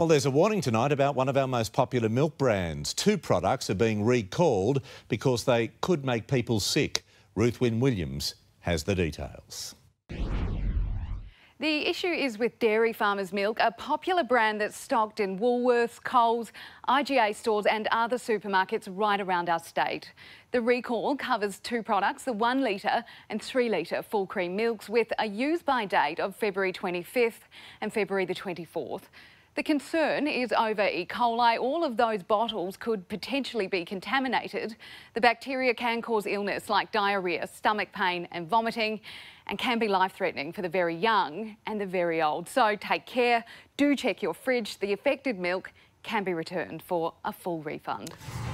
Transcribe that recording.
Well, there's a warning tonight about one of our most popular milk brands. Two products are being recalled because they could make people sick. Ruth Wynne Williams has the details. The issue is with Dairy Farmers Milk, a popular brand that's stocked in Woolworths, Coles, IGA stores and other supermarkets right around our state. The recall covers two products, the 1 litre and 3 litre full cream milks with a use-by date of February 25th and February the 24th. The concern is over E. coli. All of those bottles could potentially be contaminated. The bacteria can cause illness like diarrhoea, stomach pain and vomiting, and can be life-threatening for the very young and the very old. So take care, do check your fridge. The affected milk can be returned for a full refund.